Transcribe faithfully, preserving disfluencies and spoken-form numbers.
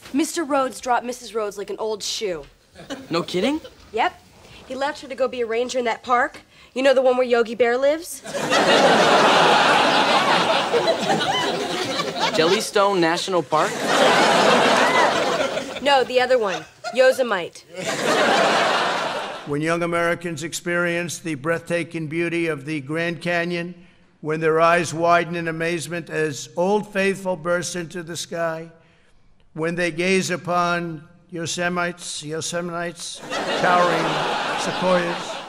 Mister Rhodes dropped Missus Rhodes like an old shoe. No kidding? Yep. He left her to go be a ranger in that park. You know the one where Yogi Bear lives? Jellystone National Park? No, the other one. Yosemite. When young Americans experience the breathtaking beauty of the Grand Canyon, when their eyes widen in amazement as Old Faithful bursts into the sky, when they gaze upon Yosemites, Yosemites, towering sequoias,